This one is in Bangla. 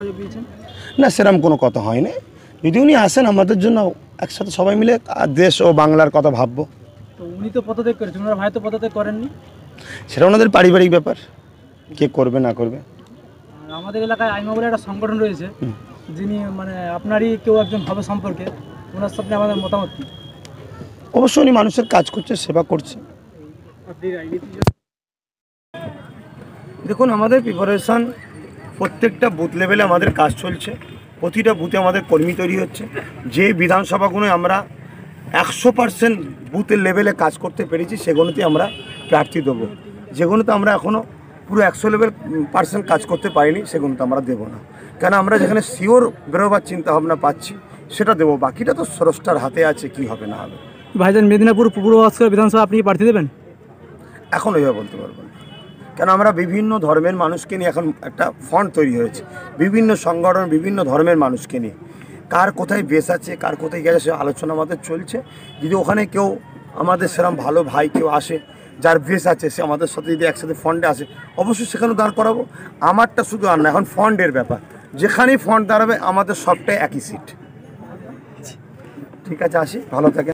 না সেরকম কোনো কথা হয় না। যদি উনি আসেন আমাদের জন্য একসাথে সবাই মিলে দেশ ও বাংলার কথা ভাববো। তো উনি তো পদত্যাগ করেছেন, ওনার ভাই তো পদত্যাগ করেননি। সেটা ওনাদের পারিবারিক ব্যাপার, কে করবে না করবে। আমাদের এলাকায় আইমা বলে একটা সংগঠন রয়েছে, যিনি মানে আপনারই কেউ একজন হবে সম্পর্কে, ওনার সাথে আমাদের মতামত কি? অবশ্যই উনি মানুষের কাজ করছে, সেবা করছে। দেখুন আমাদের প্রিপারেশান প্রত্যেকটা বুথ লেভেলে আমাদের কাজ চলছে, প্রতিটা বুথে আমাদের কর্মী তৈরি হচ্ছে। যে বিধানসভাগুলো আমরা 100% বুথের লেভেলে কাজ করতে পেরেছি সেগুলোতে আমরা প্রার্থী দেবো। যেগুলোতে আমরা এখনও পুরো 100% কাজ করতে পারিনি সেগুলোতে আমরা দেবো না, কেন আমরা যেখানে শিওর বেরোবার চিন্তাভাবনা পাচ্ছি সেটা দেবো। বাকিটা তো স্রষ্টার হাতে আছে, কি হবে না হবে। ভাইজান মেদিনীপুর পূর্ব বিধানসভা আপনি প্রার্থী দেবেন? এখন ওইভাবে বলতে পারবো না, কেন আমরা বিভিন্ন ধর্মের মানুষকে নিয়ে এখন একটা ফ্রন্ট তৈরি হয়েছে, বিভিন্ন সংগঠন বিভিন্ন ধর্মের মানুষকে নিয়ে কার কোথায় বেশ আছে কার কোথায় গেছে সে আলোচনা আমাদের চলছে। যদি ওখানে কেউ আমাদের সেরকম ভালো ভাই কেউ আসে যার বেশ আছে, সে আমাদের সাথে যদি একসাথে ফন্ডে আসে অবশ্যই সেখানে দাঁড় করাবো। আমারটা শুধু আর না, এখন ফন্ডের ব্যাপার, যেখানেই ফন্ড দাঁড়াবে আমাদের সবটাই একই সিট। ঠিক আছে, আসি, ভালো থাকে।